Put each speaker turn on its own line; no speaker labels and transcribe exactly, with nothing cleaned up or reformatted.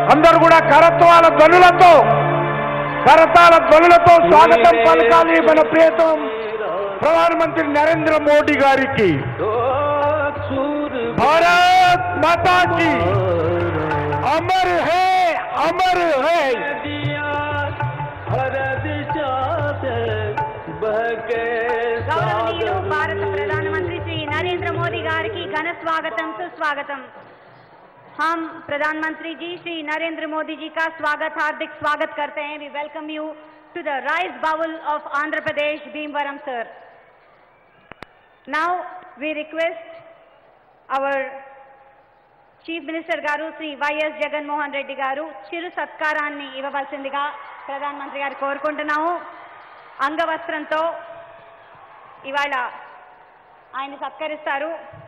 అందరూ కూడా కరత్వాల ధ్వనులతో కరతాళ ధ్వనులతో స్వాగతం పలకాలి మన ప్రియతం ప్రధానమంత్రి నరేంద్ర మోడీ గారికి। భారత్ మాతా की अमर है अमर है।
गौरवनीयुलु भारत प्रधानमंत्री श्री नरेंद्र मोदी गारी की घन स्वागतम सुस्वागतम। हम प्रधानमंत्री जी श्री नरेंद्र मोदी जी का स्वागत हार्दिक स्वागत करते हैं। We welcome you to the rice bowl of Andhra Pradesh Bhimavaram sir. Now we request our chief minister garu Shri YS Jaganmohan Reddy garu చిరు సత్కారాన్ని ఇవ్వవలసిందిగా ప్రధానమంత్రి గారు కోరుకుంటున్నాము। అంగవస్త్రంతో ఇవాళ ఆయన సత్కరిస్తారు।